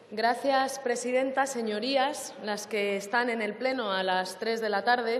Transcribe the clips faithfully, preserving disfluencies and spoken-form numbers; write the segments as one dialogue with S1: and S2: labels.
S1: Gracias, presidenta. Señorías, las que están en el Pleno a las tres de la tarde.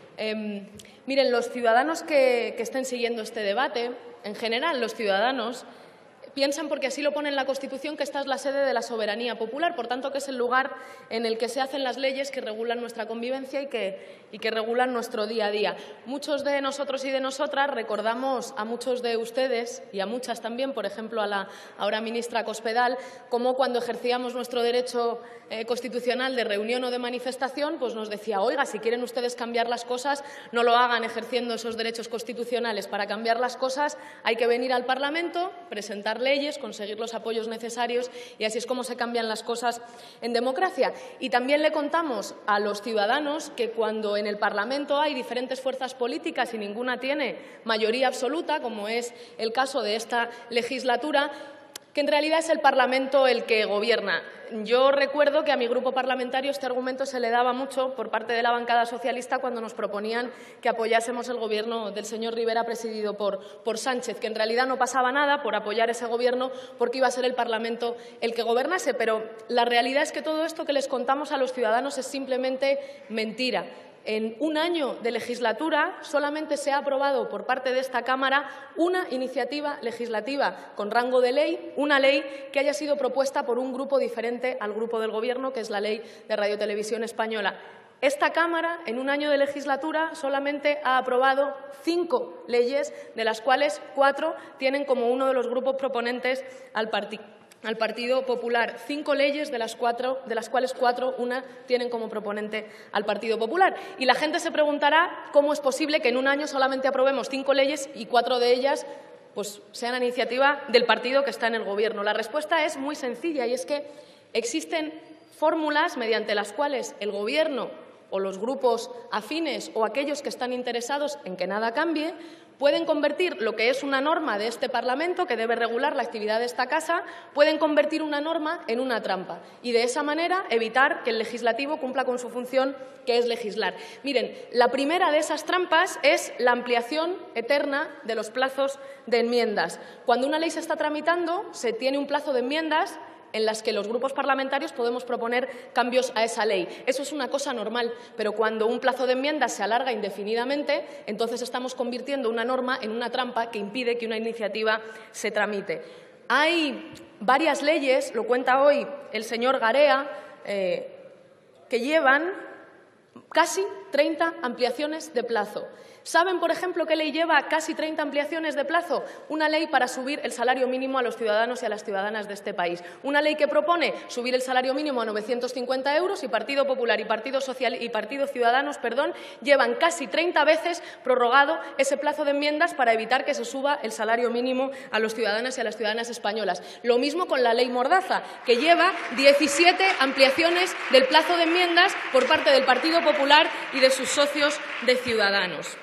S1: Eh, miren, los ciudadanos que, que estén siguiendo este debate, en general los ciudadanos, piensan, porque así lo pone en la Constitución, que esta es la sede de la soberanía popular, por tanto que es el lugar en el que se hacen las leyes que regulan nuestra convivencia y que, y que regulan nuestro día a día. Muchos de nosotros y de nosotras recordamos a muchos de ustedes y a muchas también, por ejemplo a la ahora ministra Cospedal, como cuando ejercíamos nuestro derecho eh, constitucional de reunión o de manifestación, pues nos decía, oiga, si quieren ustedes cambiar las cosas, no lo hagan ejerciendo esos derechos constitucionales. Para cambiar las cosas hay que venir al Parlamento, presentar leyes, conseguir los apoyos necesarios, y así es como se cambian las cosas en democracia. Y también le contamos a los ciudadanos que cuando en el Parlamento hay diferentes fuerzas políticas y ninguna tiene mayoría absoluta, como es el caso de esta legislatura, que en realidad es el Parlamento el que gobierna. Yo recuerdo que a mi grupo parlamentario este argumento se le daba mucho por parte de la bancada socialista cuando nos proponían que apoyásemos el Gobierno del señor Rivera presidido por, por Sánchez, que en realidad no pasaba nada por apoyar ese Gobierno porque iba a ser el Parlamento el que gobernase. Pero la realidad es que todo esto que les contamos a los ciudadanos es simplemente mentira. En un año de legislatura solamente se ha aprobado por parte de esta Cámara una iniciativa legislativa con rango de ley, una ley que haya sido propuesta por un grupo diferente al grupo del Gobierno, que es la Ley de Radiotelevisión Española. Esta Cámara, en un año de legislatura, solamente ha aprobado cinco leyes, de las cuales cuatro tienen como uno de los grupos proponentes al partido. al Partido Popular. Cinco leyes, de las, cuatro, de las cuales cuatro, una, tienen como proponente al Partido Popular. Y la gente se preguntará cómo es posible que en un año solamente aprobemos cinco leyes y cuatro de ellas pues, sean a iniciativa del partido que está en el Gobierno. La respuesta es muy sencilla, y es que existen fórmulas mediante las cuales el Gobierno o los grupos afines o aquellos que están interesados en que nada cambie pueden convertir lo que es una norma de este Parlamento, que debe regular la actividad de esta Casa, pueden convertir una norma en una trampa y, de esa manera, evitar que el legislativo cumpla con su función, que es legislar. Miren, la primera de esas trampas es la ampliación eterna de los plazos de enmiendas. Cuando una ley se está tramitando, se tiene un plazo de enmiendas en las que los grupos parlamentarios podemos proponer cambios a esa ley. Eso es una cosa normal, pero cuando un plazo de enmiendas se alarga indefinidamente, entonces estamos convirtiendo una norma en una trampa que impide que una iniciativa se tramite. Hay varias leyes, lo cuenta hoy el señor Garea, eh, que llevan casi treinta ampliaciones de plazo. ¿Saben, por ejemplo, qué ley lleva casi treinta ampliaciones de plazo? Una ley para subir el salario mínimo a los ciudadanos y a las ciudadanas de este país. Una ley que propone subir el salario mínimo a novecientos cincuenta euros, y Partido Popular y Partido Social y Partido Ciudadanos, perdón, llevan casi treinta veces prorrogado ese plazo de enmiendas para evitar que se suba el salario mínimo a los ciudadanos y a las ciudadanas españolas. Lo mismo con la ley Mordaza, que lleva diecisiete ampliaciones del plazo de enmiendas por parte del Partido Popular y de sus socios de Ciudadanos.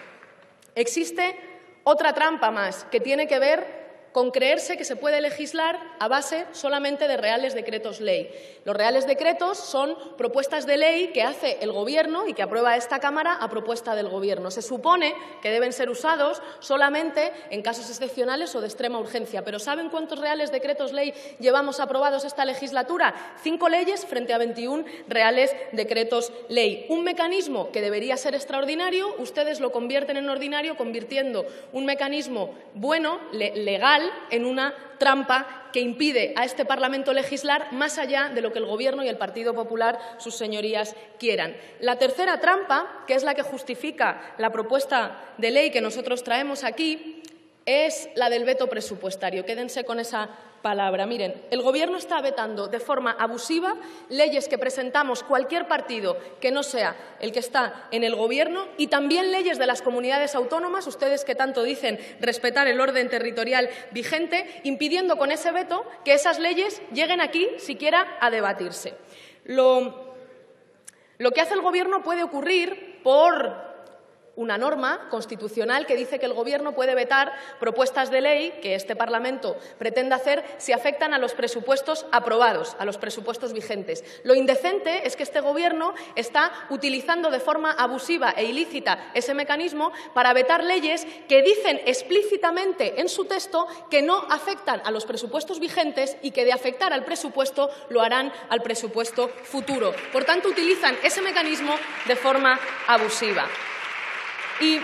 S1: Existe otra trampa más, que tiene que ver con creerse que se puede legislar a base solamente de reales decretos ley. Los reales decretos son propuestas de ley que hace el Gobierno y que aprueba esta Cámara a propuesta del Gobierno. Se supone que deben ser usados solamente en casos excepcionales o de extrema urgencia. Pero ¿saben cuántos reales decretos ley llevamos aprobados esta legislatura? Cinco leyes frente a veintiún reales decretos ley. Un mecanismo que debería ser extraordinario, ustedes lo convierten en ordinario, convirtiendo un mecanismo bueno, le- legal, en una trampa que impide a este Parlamento legislar más allá de lo que el Gobierno y el Partido Popular, sus señorías, quieran. La tercera trampa, que es la que justifica la propuesta de ley que nosotros traemos aquí, es la del veto presupuestario. Quédense con esa palabra. Miren, el Gobierno está vetando de forma abusiva leyes que presentamos cualquier partido que no sea el que está en el Gobierno, y también leyes de las comunidades autónomas, ustedes que tanto dicen respetar el orden territorial vigente, impidiendo con ese veto que esas leyes lleguen aquí siquiera a debatirse. Lo, lo que hace el Gobierno puede ocurrir por una norma constitucional que dice que el Gobierno puede vetar propuestas de ley que este Parlamento pretende hacer si afectan a los presupuestos aprobados, a los presupuestos vigentes. Lo indecente es que este Gobierno está utilizando de forma abusiva e ilícita ese mecanismo para vetar leyes que dicen explícitamente en su texto que no afectan a los presupuestos vigentes y que de afectar al presupuesto lo harán al presupuesto futuro. Por tanto, utilizan ese mecanismo de forma abusiva. Y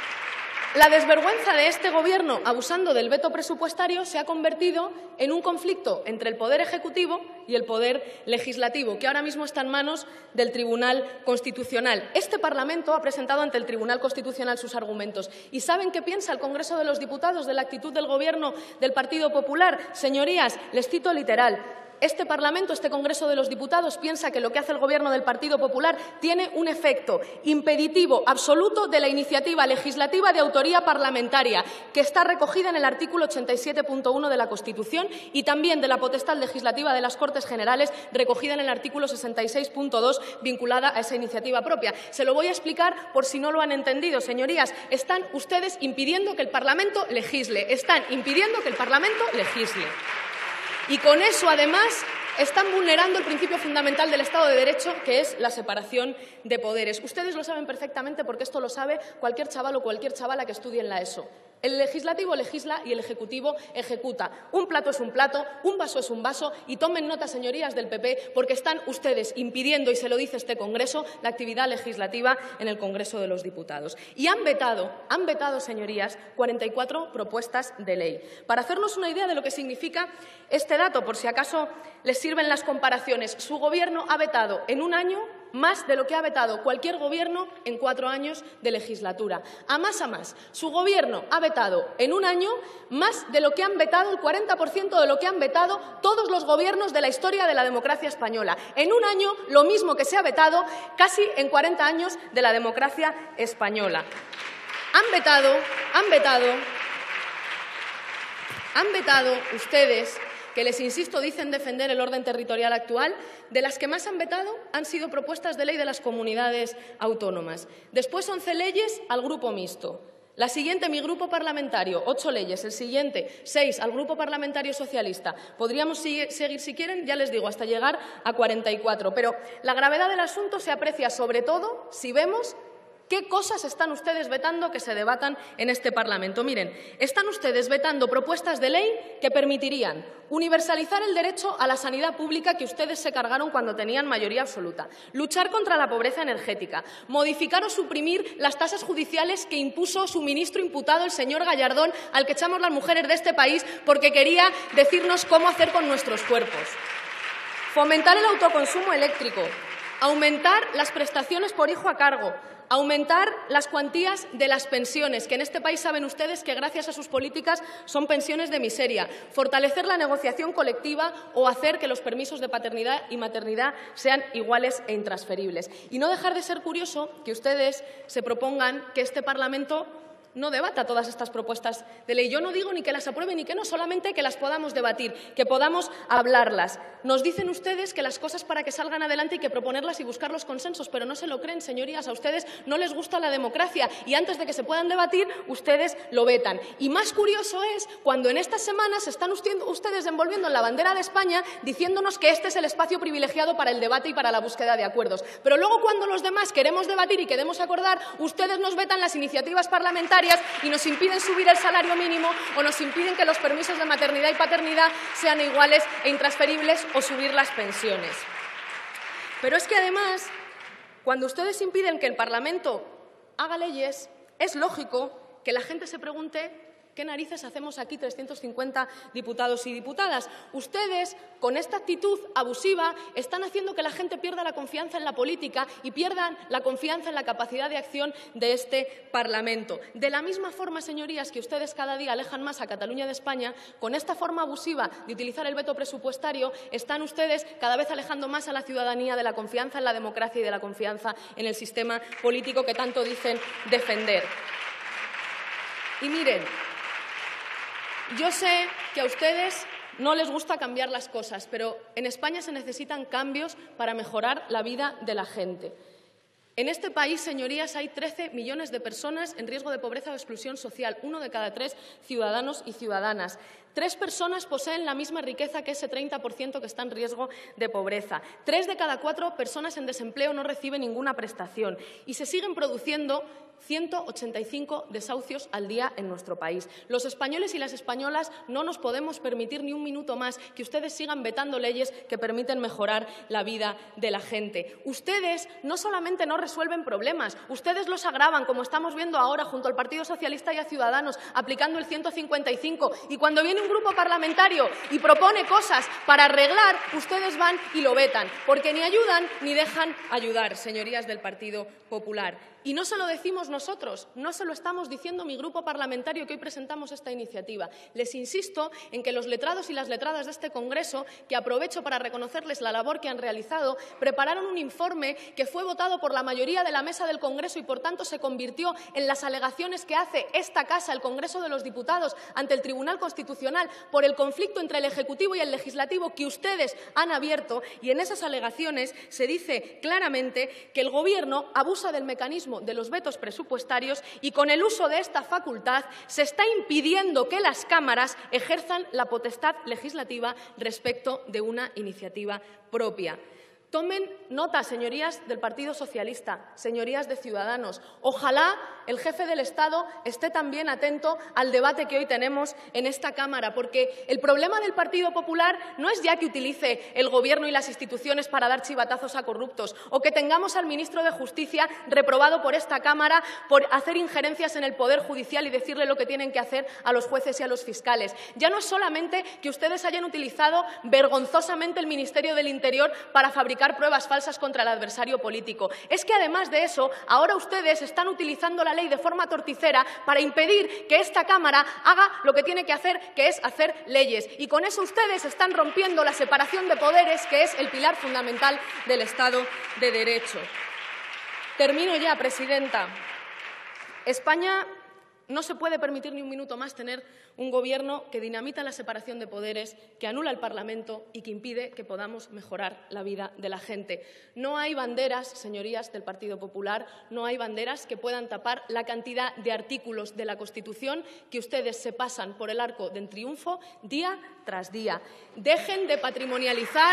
S1: la desvergüenza de este Gobierno, abusando del veto presupuestario, se ha convertido en un conflicto entre el Poder Ejecutivo y el Poder Legislativo, que ahora mismo está en manos del Tribunal Constitucional. Este Parlamento ha presentado ante el Tribunal Constitucional sus argumentos. ¿Y saben qué piensa el Congreso de los Diputados de la actitud del Gobierno del Partido Popular? Señorías, les cito literal. Este Parlamento, este Congreso de los Diputados, piensa que lo que hace el Gobierno del Partido Popular tiene un efecto impeditivo absoluto de la iniciativa legislativa de autoría parlamentaria, que está recogida en el artículo ochenta y siete punto uno de la Constitución y también de la potestad legislativa de las Cortes Generales, recogida en el artículo sesenta y seis punto dos, vinculada a esa iniciativa propia. Se lo voy a explicar por si no lo han entendido. Señorías, están ustedes impidiendo que el Parlamento legisle. Están impidiendo que el Parlamento legisle. Y con eso, además, están vulnerando el principio fundamental del Estado de Derecho, que es la separación de poderes. Ustedes lo saben perfectamente porque esto lo sabe cualquier chaval o cualquier chavala que estudie en la ESO. El Legislativo legisla y el Ejecutivo ejecuta. Un plato es un plato, un vaso es un vaso y tomen nota, señorías del P P, porque están ustedes impidiendo, y se lo dice este Congreso, la actividad legislativa en el Congreso de los Diputados. Y han vetado, han vetado, señorías, cuarenta y cuatro propuestas de ley. Para hacernos una idea de lo que significa este dato, por si acaso les sirven las comparaciones, su Gobierno ha vetado en un año más de lo que ha vetado cualquier Gobierno en cuatro años de legislatura. A más a más, su Gobierno ha vetado en un año más de lo que han vetado, el cuarenta por ciento de lo que han vetado todos los Gobiernos de la historia de la democracia española. En un año, lo mismo que se ha vetado casi en cuarenta años de la democracia española. Han vetado, han vetado, han vetado ustedes, que les insisto, dicen defender el orden territorial actual, de las que más han vetado han sido propuestas de ley de las comunidades autónomas. Después, once leyes al Grupo Mixto. La siguiente, mi grupo parlamentario, ocho leyes. El siguiente, seis al Grupo Parlamentario Socialista. Podríamos seguir, si quieren, ya les digo, hasta llegar a cuarenta y cuatro. Pero la gravedad del asunto se aprecia sobre todo si vemos ¿qué cosas están ustedes vetando que se debatan en este Parlamento? Miren, están ustedes vetando propuestas de ley que permitirían universalizar el derecho a la sanidad pública que ustedes se cargaron cuando tenían mayoría absoluta, luchar contra la pobreza energética, modificar o suprimir las tasas judiciales que impuso su ministro imputado, el señor Gallardón, al que echamos las mujeres de este país porque quería decirnos cómo hacer con nuestros cuerpos, fomentar el autoconsumo eléctrico, aumentar las prestaciones por hijo a cargo, aumentar las cuantías de las pensiones, que en este país saben ustedes que gracias a sus políticas son pensiones de miseria, fortalecer la negociación colectiva o hacer que los permisos de paternidad y maternidad sean iguales e intransferibles. Y no dejar de ser curioso que ustedes se propongan que este Parlamento no debata todas estas propuestas de ley. Yo no digo ni que las aprueben ni que no, solamente que las podamos debatir, que podamos hablarlas. Nos dicen ustedes que las cosas para que salgan adelante hay que proponerlas y buscar los consensos, pero no se lo creen, señorías. A ustedes no les gusta la democracia y antes de que se puedan debatir, ustedes lo vetan. Y más curioso es cuando en estas semanas están ustedes envolviendo en la bandera de España diciéndonos que este es el espacio privilegiado para el debate y para la búsqueda de acuerdos. Pero luego, cuando los demás queremos debatir y queremos acordar, ustedes nos vetan las iniciativas parlamentarias y nos impiden subir el salario mínimo o nos impiden que los permisos de maternidad y paternidad sean iguales e intransferibles o subir las pensiones. Pero es que, además, cuando ustedes impiden que el Parlamento haga leyes, es lógico que la gente se pregunte ¿qué narices hacemos aquí trescientos cincuenta diputados y diputadas? Ustedes, con esta actitud abusiva, están haciendo que la gente pierda la confianza en la política y pierdan la confianza en la capacidad de acción de este Parlamento. De la misma forma, señorías, que ustedes cada día alejan más a Cataluña de España, con esta forma abusiva de utilizar el veto presupuestario, están ustedes cada vez alejando más a la ciudadanía de la confianza en la democracia y de la confianza en el sistema político que tanto dicen defender. Y miren, yo sé que a ustedes no les gusta cambiar las cosas, pero en España se necesitan cambios para mejorar la vida de la gente. En este país, señorías, hay trece millones de personas en riesgo de pobreza o exclusión social, uno de cada tres ciudadanos y ciudadanas. Tres personas poseen la misma riqueza que ese treinta por ciento que está en riesgo de pobreza. Tres de cada cuatro personas en desempleo no reciben ninguna prestación. Y se siguen produciendo ciento ochenta y cinco desahucios al día en nuestro país. Los españoles y las españolas no nos podemos permitir ni un minuto más que ustedes sigan vetando leyes que permiten mejorar la vida de la gente. Ustedes no solamente no resuelven problemas, ustedes los agravan, como estamos viendo ahora junto al Partido Socialista y a Ciudadanos, aplicando el ciento cincuenta y cinco. Y cuando viene un grupo parlamentario y propone cosas para arreglar, ustedes van y lo vetan, porque ni ayudan ni dejan ayudar, señorías del Partido Popular. Y no se lo decimos nosotros, no se lo estamos diciendo mi grupo parlamentario que hoy presentamos esta iniciativa. Les insisto en que los letrados y las letradas de este Congreso, que aprovecho para reconocerles la labor que han realizado, prepararon un informe que fue votado por la mayoría de la mesa del Congreso y, por tanto, se convirtió en las alegaciones que hace esta Casa, el Congreso de los Diputados, ante el Tribunal Constitucional por el conflicto entre el Ejecutivo y el Legislativo que ustedes han abierto. Y en esas alegaciones se dice claramente que el Gobierno abusa del mecanismo de los vetos presupuestarios y con el uso de esta facultad se está impidiendo que las cámaras ejerzan la potestad legislativa respecto de una iniciativa propia. Tomen nota, señorías del Partido Socialista, señorías de Ciudadanos. Ojalá el jefe del Estado esté también atento al debate que hoy tenemos en esta Cámara, porque el problema del Partido Popular no es ya que utilice el Gobierno y las instituciones para dar chivatazos a corruptos o que tengamos al ministro de Justicia reprobado por esta Cámara por hacer injerencias en el Poder Judicial y decirle lo que tienen que hacer a los jueces y a los fiscales. Ya no es solamente que ustedes hayan utilizado vergonzosamente el Ministerio del Interior para fabricar pruebas falsas contra el adversario político. Es que, además de eso, ahora ustedes están utilizando la ley de forma torticera para impedir que esta Cámara haga lo que tiene que hacer, que es hacer leyes. Y con eso ustedes están rompiendo la separación de poderes, que es el pilar fundamental del Estado de Derecho. Termino ya, presidenta. España no se puede permitir ni un minuto más tener un Gobierno que dinamita la separación de poderes, que anula el Parlamento y que impide que podamos mejorar la vida de la gente. No hay banderas, señorías del Partido Popular, no hay banderas que puedan tapar la cantidad de artículos de la Constitución que ustedes se pasan por el arco del triunfo día tras día. Dejen de patrimonializar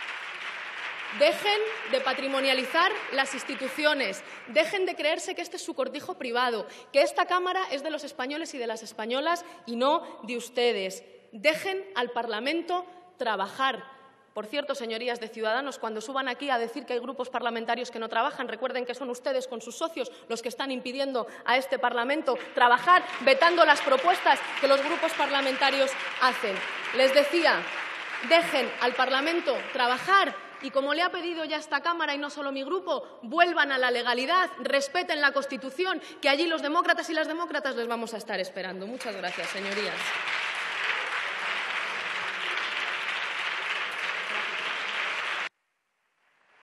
S1: Dejen de patrimonializar las instituciones, dejen de creerse que este es su cortijo privado, que esta Cámara es de los españoles y de las españolas y no de ustedes. Dejen al Parlamento trabajar. Por cierto, señorías de Ciudadanos, cuando suban aquí a decir que hay grupos parlamentarios que no trabajan, recuerden que son ustedes con sus socios los que están impidiendo a este Parlamento trabajar, vetando las propuestas que los grupos parlamentarios hacen. Les decía, dejen al Parlamento trabajar. Y como le ha pedido ya esta Cámara, y no solo mi grupo, vuelvan a la legalidad, respeten la Constitución, que allí los demócratas y las demócratas les vamos a estar esperando. Muchas gracias, señorías.